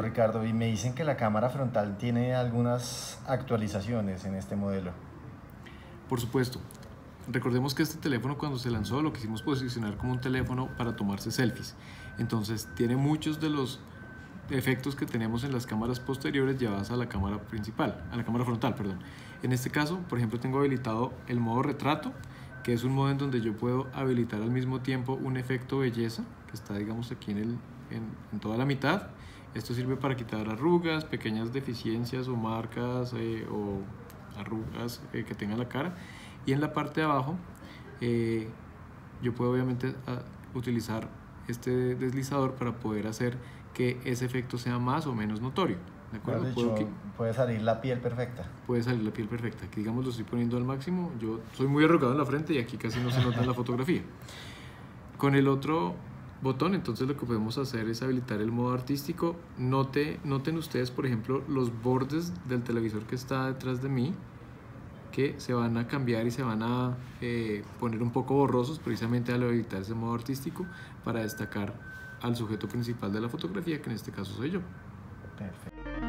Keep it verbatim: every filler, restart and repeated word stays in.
Bueno, Ricardo, y me dicen que la cámara frontal tiene algunas actualizaciones en este modelo. Por supuesto. Recordemos que este teléfono, cuando se lanzó, lo quisimos posicionar como un teléfono para tomarse selfies. Entonces tiene muchos de los efectos que tenemos en las cámaras posteriores llevadas a la cámara principal, a la cámara frontal, perdón. En este caso, por ejemplo, tengo habilitado el modo retrato, que es un modo en donde yo puedo habilitar al mismo tiempo un efecto belleza, que está, digamos, aquí en, el, en, en toda la mitad. Esto sirve para quitar arrugas, pequeñas deficiencias o marcas eh, o arrugas eh, que tenga la cara. Y en la parte de abajo eh, yo puedo obviamente a, utilizar este deslizador para poder hacer que ese efecto sea más o menos notorio. ¿De acuerdo? Dicho, Puedo que, puede salir la piel perfecta. Puede salir la piel perfecta. Aquí, digamos, lo estoy poniendo al máximo. Yo soy muy arrugado en la frente y aquí casi no se nota en la fotografía. Con el otro botón, entonces, lo que podemos hacer es habilitar el modo artístico. Note, noten ustedes, por ejemplo, los bordes del televisor que está detrás de mí, que se van a cambiar y se van a eh, poner un poco borrosos precisamente al habilitar ese modo artístico para destacar al sujeto principal de la fotografía, que en este caso soy yo. Perfecto.